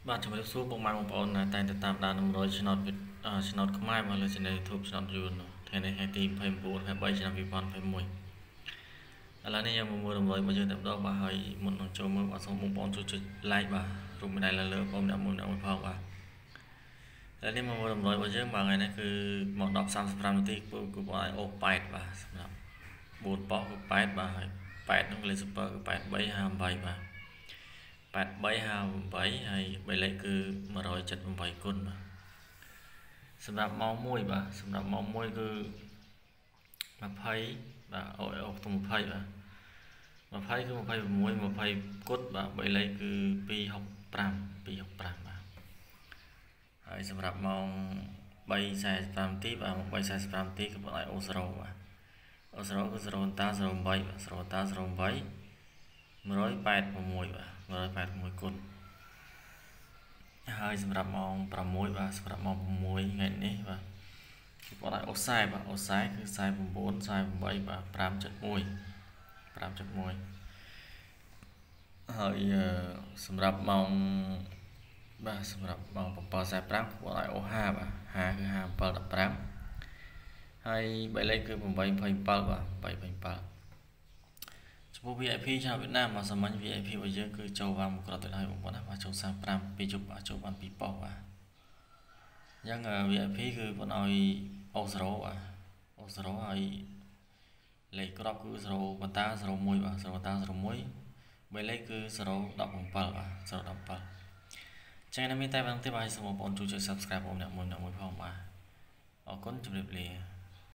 បាទជំរាបសួរបងប្អូនតែងតែតាមដាន100ឆ្នាំឆ្នាំខ្មែរមកលើ Channel YouTube ឆ្នាំយូរថ្ងៃនេះថ្ងៃទី29ខែ3ឆ្នាំ2021ឥឡូវនេះយើងមកមើល100របស់យើងតែម្ដងបាទហើយមុននឹងចូលមើលបាទសូមបងប្អូនជួយចុច like បាទរូបមេដៃលើបងអ្នកមួយផងបាទឥឡូវនេះមកមើល100របស់យើងបាទថ្ងៃនេះគឺមក10:35នាទីគឺបងអាចអូ8បាទសម្រាប់4ប៉ោះគឺ8បាទហើយ8នឹងលេខ super គឺ8358បាទ8358ហើយ3លេខគឺ178គុណបាទសម្រាប់ម៉ោង1បាទសម្រាប់ម៉ោង1គឺ20បាទអូខ្ទង់20បាទ20គឺ26 20គុណបាទ3លេខគឺ265បាទហើយសម្រាប់ម៉ោង3:45នាទីបាទម៉ោង3:45នាទីគឺបងអាចអូ0បាទអូ0គឺ0តា08បាទ0តា08 186បាទ186គុណហើយសម្រាប់ម៉ោង6បាទសម្រាប់ម៉ោង6ថ្ងៃនេះបាទគឺបងអាចអូ40បាទអូ40គឺ49 48បាទ5.1ហើយសម្រាប់ម៉ោងបាទសម្រាប់ម៉ោង7:45បងអាចអូ50បាទ50គឺ5715ហើយ3លេខគឺ827បាទ827ចំពោះ VIP ชาวវៀតណាមមកសាមញ្ញ VIP របស់យើងគឺចូលបានមួយគ្រាប់ទៅហើយបងប្អូនណាបាទចូល35ពីជប់បាទចូលបាន2ប៉ុស្តិ៍បាទអញ្ចឹង VIP គឺបងឲ្យអូ0បាទអូ0ហើយលេខគ្រាប់គឺ0បន្តា01បាទ0បន្តា01 3លេខគឺ017បាទ017ចឹងណាមានតែប៉ុណ្្នឹងទេបាទសូមបងប្អូនជួយចុច Subscribe បងអ្នកមួយផងបាទអរគុណជម្រាបលា